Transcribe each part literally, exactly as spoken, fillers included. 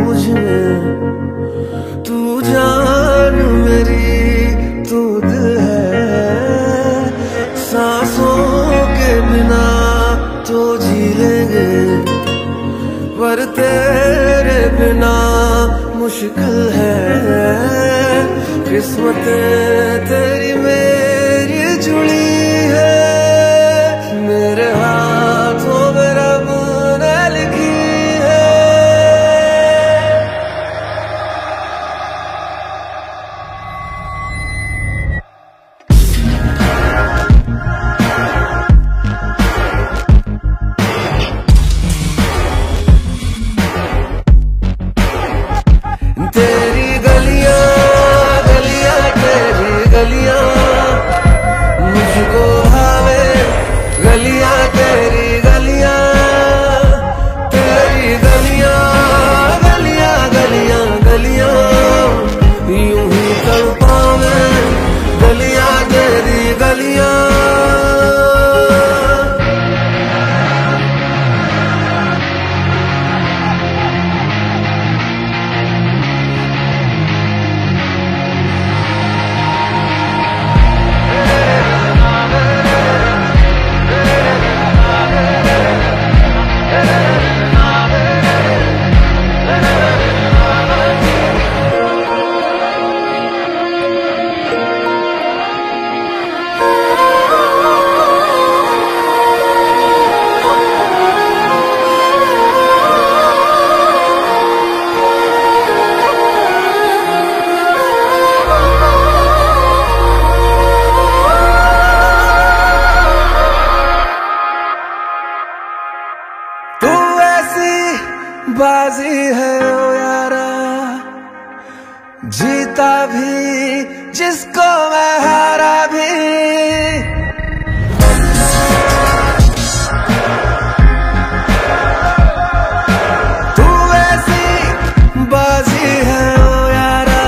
मुझ में। तू जान मेरी तू दिल है, सांसों के बिना तो जी लेंगे, पर तेरे बिना मुश्किल है। किस्मत तेरी मेरी जुड़ी है, मेरे हाथों में रब ने लिखी है। तेरी गलियां गलियां तेरी गलियां मुझको भावे, गलियां तेरी गलियां, तेरी गलियां गलियां गलियां गलियां यूं ही तड़पा मैं, गलियां तेरी गलियां। बाजी है ओ यारा, जीता भी जिसको मैं हारा भी। तू ऐसी बाजी है ओ यारा,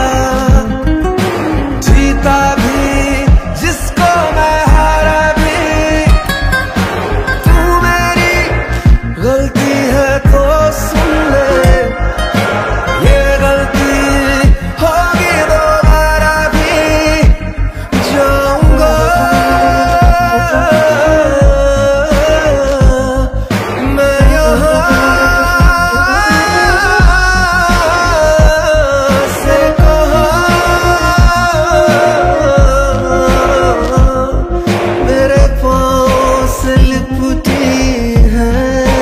जीता भी जिसको मैं हारा भी। तू मेरी गलती है तो सुन ले, ये गलती होगी दोबारा भी जाऊंगा। मैं यहाँ से कहाँ, मेरे पाँव से लिपटी है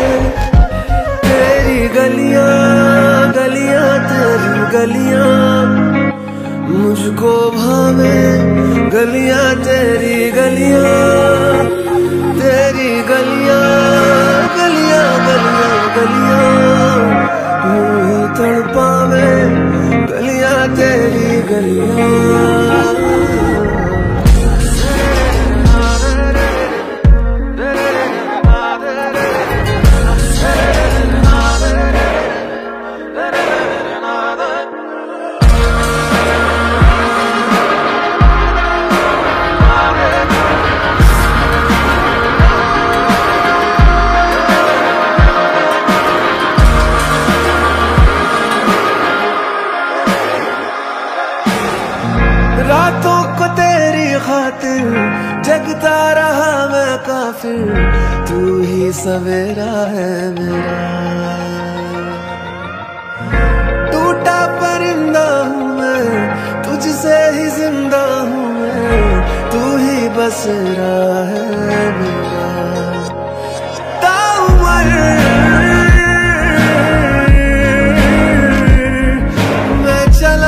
गलियां गलियां तेरी गलियां मुझको भावे, गलियां तेरी गलियां, तेरी गलियां गलियां गलियां गलियां यूं ही तड़पावे, गलियां तेरी गलियां। रातों को तेरी खातिर जगता रहा मैं काफिर, तू ही सवेरा है मेरा। टूटा परिंदा हूँ मैं, तुझसे ही जिंदा हूँ मैं, तू ही बसेरा है मेरा। ताउम्र मैं चला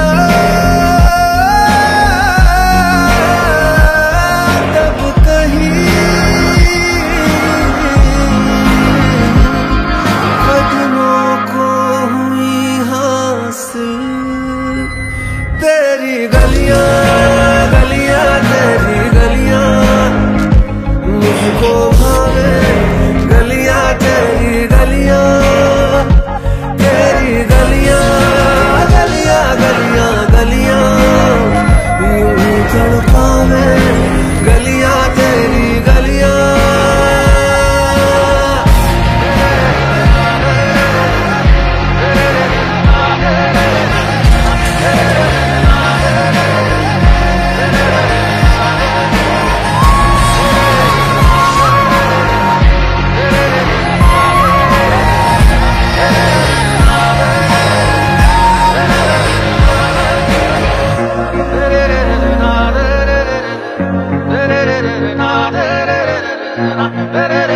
तेरी गलियां गलियां तेरी गलियां मुझको भावे, गलियां तेरी ra ra ra ra